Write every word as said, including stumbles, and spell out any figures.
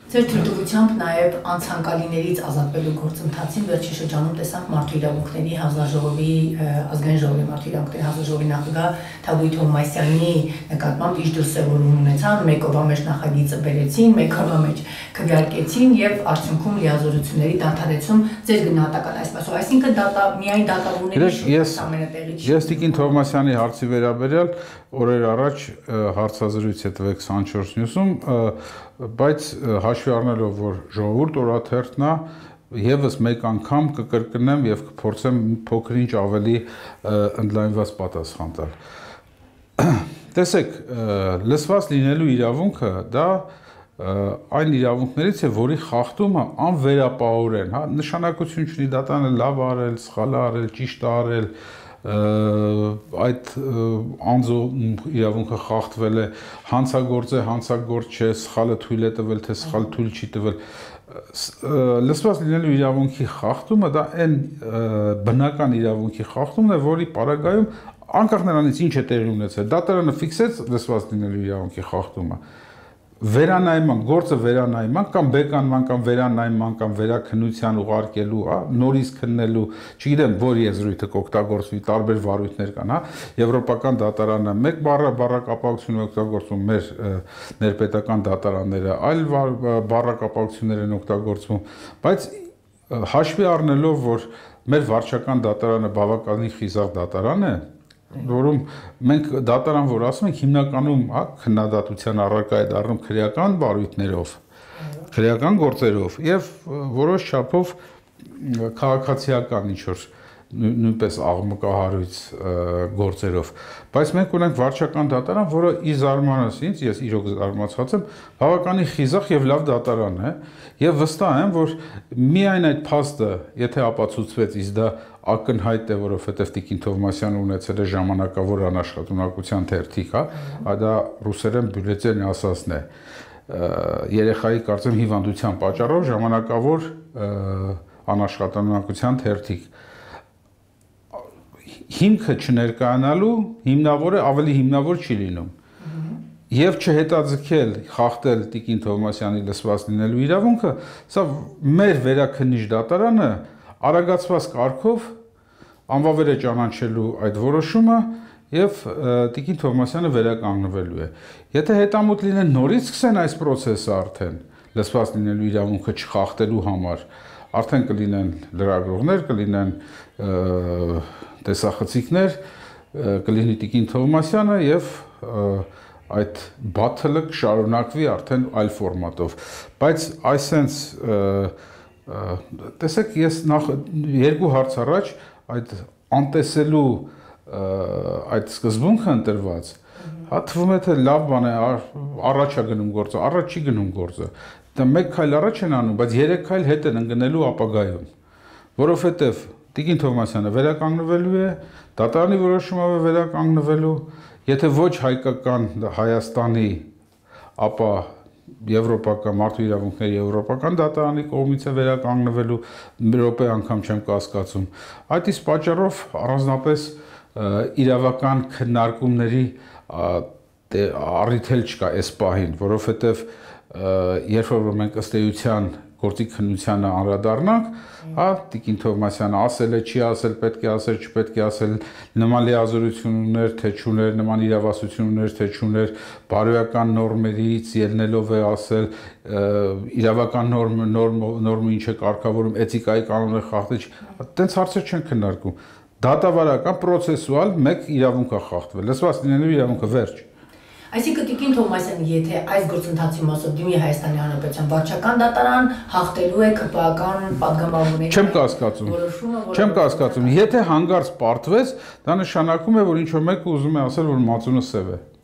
Ձեր թույլտվությամբ նաև անցանկալիներից ազատվելու գործընթացին վերջին շրջանում տեսանք Մարդու իրավունքների հանձնաժողովի ազգային ժողովի Մարդու իրավունքների հանձնաժողովի նախագահ Թագուհի Թովմասյանի նկատմամբ իշխդրսևորում ունեցան, մեկ օրվա մեջ նախագիծը բերեցին, մեկ օրվա մեջ քվեարկեցին եւ արդյունքում լիազորությունների դադարեցում ձեր գնահատական այսպեսով, այսինքն դա միայն դատավորների ամենը տեղի չի։ Ես Տիկին Թովմասյանի հարցի վերաբերյալ օրեր առաջ հարցազրույց է տվեք հինգ նյուսում, բայց հաշվի առնելով, որ ժողովուրդ օրաթերթն է, եւս մեկ անգամ կկրկնեմ եւ կփորձեմ փոքր-ինչ ավելի ընդլայնված պատասխան տալ։ Տեսեք, լսված լինելու իրավունքը դա այն իրավունքներից է, որի խախտումը անվերապահորեն, հա, նշանակություն չունի դատարանը լավ արել, սխալ արել, ճիշտ արել, այդ անձո իրավունքը խախտվել է, հանցագործ է, հանցագործ չէ, սխալը թույլ է տվել, թե սխալ թույլ չի տվել։ Լսված լինելու իրավունքի խախտումը դա այն բնական իրավունքի խախտումն է, որի պարագայում անկախ նրանից ինչ է տեղի ունեցել, դատարանը ֆիքսեց լսված լինելու իրավունքի խախտումը, վերանայման, գործը վերանայման կամ բեկանման կամ վերանայման կամ վերաքննության ուղարկելու, հա, նորից քննելու, չգիտեմ, որ եզրույթը կօգտագործվի, տարբեր վարույթներ կան, հա, եվրոպական դատարանը մեկ բառը բառակապակցություն օգտագործում, մեր ներպետական դատարանները այլ բառակապակցություններ են օգտագործվում, բայց հաշվի առնելով, որ մեր վարչական դատարանը բավականին խիզախ դատարան է, որում մենք դատարան, որ ասում ենք, հիմնականում քննադատության առարկա է դառնում քրեական բարույթներով, քրեական գործերով եւ որոշ չափով քաղաքացիական ինչ-որ նույնպես աղմկահարույց գործերով, բայց մենք ունենք վարչական դատարան, որը ի զարմանս ինձ, ես իրոք զարմացած եմ, բավականին խիզախ եւ լավ դատարան է եւ վստահ եմ, որ միայն այդ փաստը, եթե ապացուցվեց, իսկ դա ակնհայտ է, որովհետև Տիկին Թովմասյանը ունեցել է ժամանակավոր անաշխատունակության թերթիկ, հա, դա ռուսերեն բյուլետեն ասածն է, երեխայի կարծեմ հիվանդության պատճառով ժամանակավոր անաշխատունակության թերթիկ, հիմքը չներկայանալու հիմնավոր է, ավելի հիմնավոր չի լինում, եւ չհետաձգել, խախտել Տիկին Թովմասյանի լսված լինելու իրավունքը, սա մեր վերաքննիչ դատարանը արագացված կարգով անվավեր է ճանաչելու այդ որոշումը եւ Տիկին Թովմասյանը վերականգնվելու է։ Եթե հետամուտ լինեն նորից սկսեն այս process-ը արդեն լսված լինելու իրավունքը չխախտելու համար, արդեն կլինեն լրագրողներ, կլինեն տեսախցիկներ, կլինի Տիկին Թովմասյանը եւ այդ battle-ը կշարունակվի արդեն այլ ֆորմատով, բայց այսենց տեսեք, ես նախ երկու հարց առաջ այդ անտեսելու այդ սկզբունքը ընտրված, հա, թվում է, թե լավ բան է, առաջ է գնում գործը, առաջ չի գնում գործը, դա մեկ քայլ առաջ են անում, բայց երեք քայլ հետ են ընկնելու ապագայում, որովհետև Տիկին Թովմասյանը վերականգնվելու է, դատարանի որոշումով է վերականգնվելու, եթե ոչ հայկական Հայաստանի, ապա Եվրոպական մարդու իրավունքների եվրոպական դատարանի կողմից է վերականգնվելու, մի րոպե անգամ չեմ կասկածում։ Այդ իսկ պատճառով առանձնապես իրավական քննարկումների առիթ էլ չկա այս պահին, որովհետև երբ որ մենք ըստ էության գործի քննությանը անդրադառնանք, հա, Տիկին Թովմասյանը ասել է, չի ասել, պետք է ասել, չպետք է ասել, նման լիազորություն ուներ, թե չուներ, նման իրավասություն ուներ, թե չուներ, բարոյական նորմերից ելնելով է ասել, իրավական նորմը ինչ է կարգավորում, էթիկայի կանոնը խախտել, այդպես հարցեր չեն քննարկում։ Դատավարական, պրոցեսուալ մեկ իրավունք է խախտվել, լսված լինելու իրավունքը վերջ։ Այսինքն Տիկին Թովմասյանը, եթե այս գործընթացի մասով դիմի Հայաստանի Հանրապետության վարչական դատարան, հաղթելու է քպական պատգամավորների Չեմ կասկածում։ Չեմ կասկածում։ Եթե հանգարց պարտվեց, դա նշանակում է, որ ինչ որ մեկը ուզում է ասել, որ մածունը սև է։